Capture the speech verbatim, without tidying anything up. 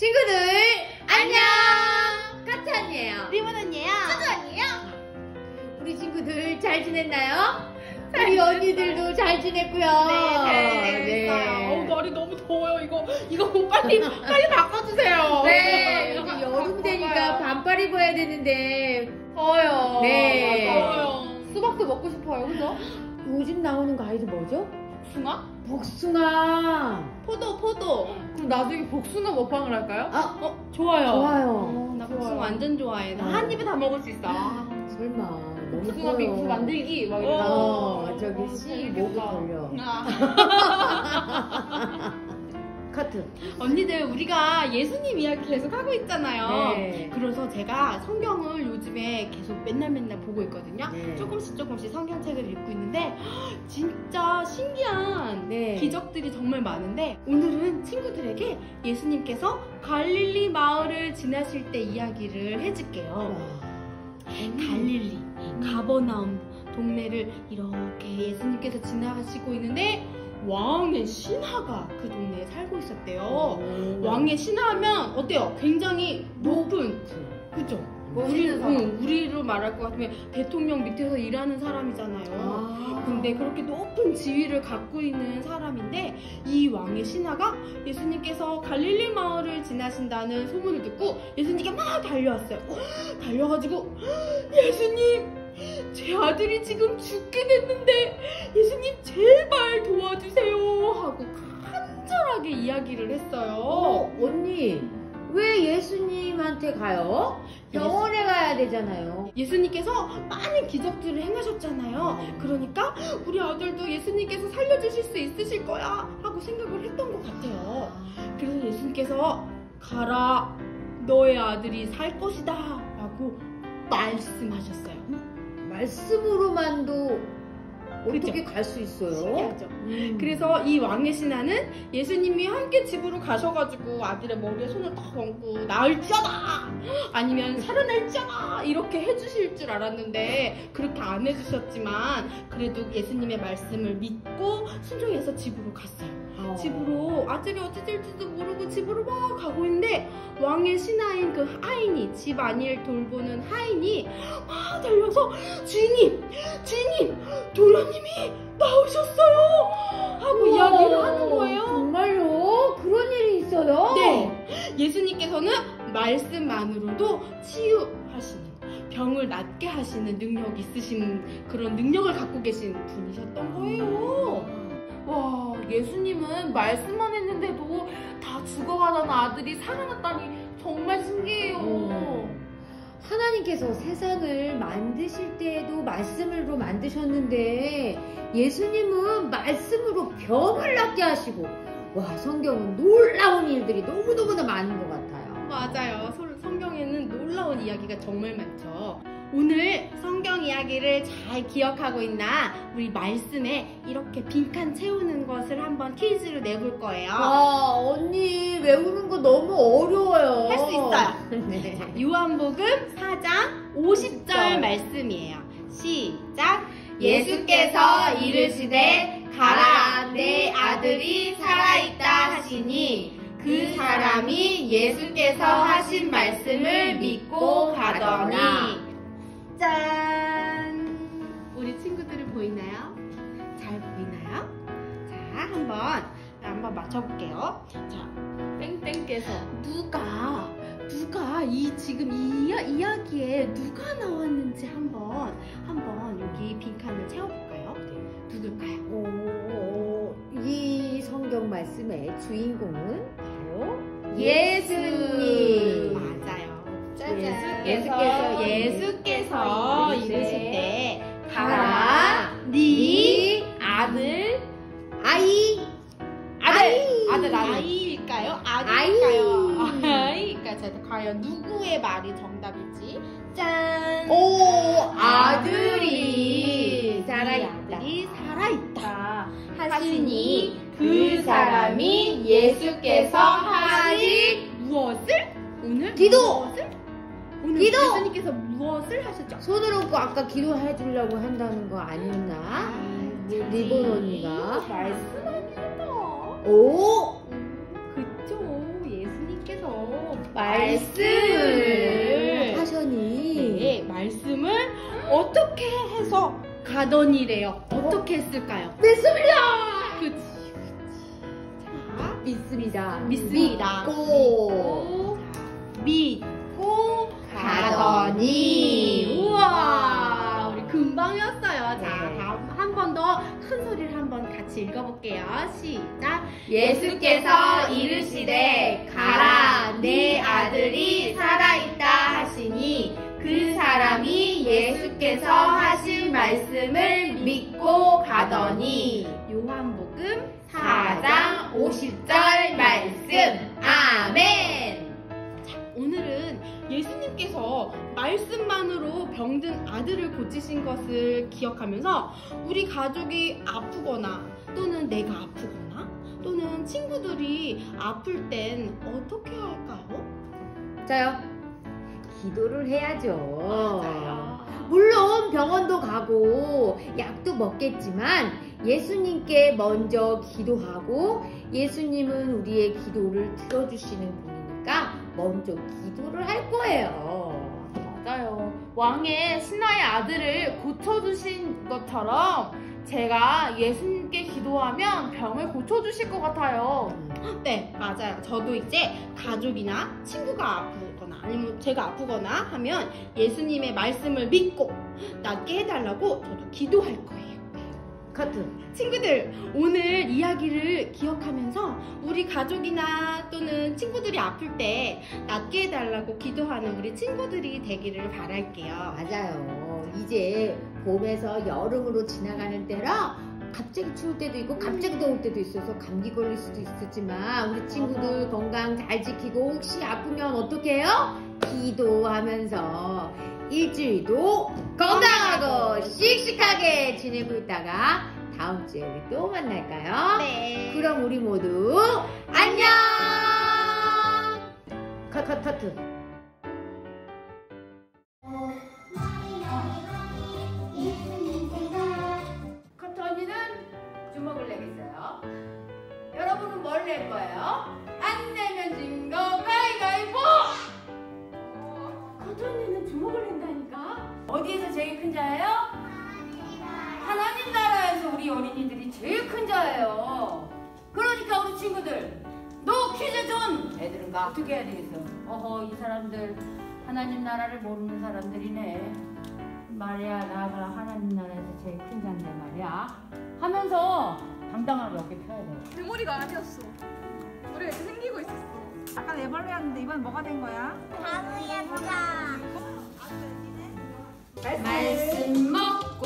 친구들 안녕! 카트 언니예요. 리본 언니예요. 수주 언니예요. 우리 친구들 잘 지냈나요? 우리 언니들도 잘 지냈고요. 네, 잘 지냈어요. 어, 머리 너무 더워요. 이거 이거 빨리 빨리 바꿔주세요. 네, 여기 여름 되니까 반팔 입어야 되는데 더워요. 네. 더워요. 수박도 먹고 싶어요. 그죠? 요즘 나오는 과일이 뭐죠? 복숭아? 복숭아. 포도 포도. 그럼 나중에 복숭아 먹방을 할까요? 아, 어 좋아요. 좋아요. 어, 나 복숭아 완전 좋아해. 나 한 입에 다 먹을 수 있어. 아, 설마 너무 복숭아 커요. 믹스 만들기 막 이런 거. 어, 저기 어, 씨 목이 재밌겠다. 걸려. 아. 카트. 언니들 우리가 예수님 이야기 계속 하고 있잖아요. 네. 그래서 제가 성경을 요즘에 계속 맨날 맨날 보고 있거든요. 네. 조금씩 조금씩 성경책을 읽고 있는데 진짜 신기한 네. 기적들이 정말 많은데 오늘은 친구들에게 예수님께서 갈릴리 마을을 지나실 때 이야기를 해줄게요. 갈릴리, 가버나움 동네를 이렇게 예수님께서 지나가시고 있는데 왕의 신하가 그 동네에 살고 있었대요. 오. 왕의 신하면 어때요? 굉장히 높은, 그죠? 멋있는 사람. 응, 우리로 말할 것 같으면 대통령 밑에서 일하는 사람이잖아요. 아. 근데 그렇게 높은 지위를 갖고 있는 사람인데 이 왕의 신하가 예수님께서 갈릴리 마을을 지나신다는 소문을 듣고 예수님께 막 달려왔어요. 달려가지고 예수님! 제 아들이 지금 죽게 됐는데 예수님 제발 도와주세요 하고 간절하게 이야기를 했어요. 어, 언니 왜 예수님한테 가요? 병원에 가야 되잖아요. 예수님께서 많은 기적들을 행하셨잖아요. 그러니까 우리 아들도 예수님께서 살려주실 수 있으실 거야 하고 생각을 했던 것 같아요. 그래서 예수님께서 가라, 너의 아들이 살 것이다 라고 말씀하셨어요. 말씀으로만도 어떻게 그죠? 갈 수 있어요? 신기하죠? 음. 그래서 이 왕의 신하는 예수님이 함께 집으로 가셔가지고 아들의 머리에 손을 딱 얹고 나을지어다 아니면 살아날지어다 이렇게 해주실 줄 알았는데 그렇게 안 해주셨지만 그래도 예수님의 말씀을 믿고 순종해서 집으로 갔어요. 어. 집으로 아들이 어찌 될지도 모르고 집으로 막 가고 있는데 왕의 신하인 그 하인이 집 안일 돌보는 하인이 막 달려서 주인님 주인님 도련님이 나오셨어요 하고 우와, 이야기를 하는 거예요. 정말요? 그런 일이 있어요? 네, 예수님께서는 말씀만으로도 치유하시는 병을 낫게 하시는 능력 있으신 그런 능력을 갖고 계신 분이셨던 거예요. 와, 예수님은 말씀만 했는데도 다 죽어가던 아들이 살아났다니 정말 신기해요. 음. 하나님께서 세상을 만드실 때에도 말씀으로 만드셨는데 예수님은 말씀으로 병을 낫게 하시고 와, 성경은 놀라운 일들이 너무너무나 많은 것 같아요. 맞아요. 소- 성경에는 놀라운 이야기가 정말 많죠. 오늘 성경 이야기를 잘 기억하고 있나 우리 말씀에 이렇게 빈칸 채우는 것을 한번 퀴즈로 내볼 거예요. 아, 언니 외우는 거 너무 어려워요. 할 수 있어요. 네. 자, 요한복음 사 장 오십 절 말씀이에요. 시작. 예수께서 이르시되 가라 내 아들이 살아있다 하시니 그 사람이 예수께서 하신 말씀을 믿고 가더니 짠! 우리 친구들은 보이나요? 잘 보이나요? 자, 한번 한번 맞춰볼게요. 자, 땡땡께서 누가 누가 이 지금 이 이야, 이야기에 누가 나왔는지 한번 한번 여기 빈칸을 채워볼까요? 누굴까요? 오, 이 성경 말씀의 주인공은 바로 예수. 예수님. 맞아요. 짜잔. 예수께서 예수께서 네. 이르실 때 가라, 가라 네 아들 아이, 아들 아들, 아들. 아이일까요? 아들일까요? 아이. 아이일까? 자, 과연 누구의 말이 정답일지 짠! 오, 아들이 아들이 살아있다. 아들이 살아있다 하시니 그 그 사람이 예수께서 하신 무엇을? 오늘 기도! 무엇을? 오늘 기도! 예수님께서 무엇을 하셨죠? 손을 얹고 아까 기도해 주려고 한다는 거 아니었나? 리본 언니가. 말씀합니다. 오! 그쵸, 예수님께서 말씀을 하셔니. 네, 말씀을 어떻게 해서 가더니래요. 어떻게 했을까요? 믿습니다. 그치. 자, 믿습니다. 믿습니다. 믿고 믿고 가더니. 우와, 우리 금방 외웠어요. 자, 네. 다음 한 번 더 큰 소리를 한번 같이 읽어볼게요. 시작. 예수께서 이르시되 가라 내 아들이 살아있다 하시니 그 사람이 예수께서 하신 말씀을 믿고 가더니. 요한복음 사 장 오십 절 말씀. 아멘. 오늘은 예수님께서 말씀만으로 병든 아들을 고치신 것을 기억하면서 우리 가족이 아프거나 또는 내가 아프거나 또는 친구들이 아플 땐 어떻게 할까요? 자요. 기도를 해야죠. 맞아요. 물론 병원도 가고 약도 먹겠지만 예수님께 먼저 기도하고 예수님은 우리의 기도를 들어주시는 분이니까 먼저 기도를 할 거예요. 맞아요. 왕의 신하의 아들을 고쳐주신 것처럼 제가 예수님께 기도하면 병을 고쳐주실 것 같아요. 네, 맞아요. 저도 이제 가족이나 친구가 아프거나 아니면 제가 아프거나 하면 예수님의 말씀을 믿고 낫게 해달라고 저도 기도할 거예요. 커트. 친구들, 오늘 이야기를 기억하면서 우리 가족이나 또는 친구들이 아플 때 낫게 해달라고 기도하는 우리 친구들이 되기를 바랄게요. 맞아요. 이제 봄에서 여름으로 지나가는 때라 갑자기 추울 때도 있고 갑자기 더울 때도 있어서 감기 걸릴 수도 있었지만 우리 친구들 건강 잘 지키고 혹시 아프면 어떻게 해요? 기도하면서 일주일도 건강하고 씩씩하게 지내고 있다가 다음 주에 우리 또 만날까요? 네. 그럼 우리 모두 안녕! 컷컷 커트. 커트 언니는 주먹을 내겠어요. 여러분은 뭘 낼 거예요? 안 내면 진 거 가위가위보! 커트 언니는 주먹을 낸다니까? 어디에서 제일 큰 자예요? 하나님 나라에서 우리 어린이들이 제일 큰 자예요. 그러니까 우리 친구들, 너 퀴즈 존! 애들은 막 어떻게 해야 되겠어? 어허, 이 사람들 하나님 나라를 모르는 사람들이네. 말이야, 나가 하나님 나라에서 제일 큰 자인데 말이야. 하면서 당당하게 어깨 펴야 돼. 내 머리가 아니었어. 머리가 이렇게 생기고 있었어. 아까 애벌레였는데 이번 뭐가 된 거야? 말씀 먹고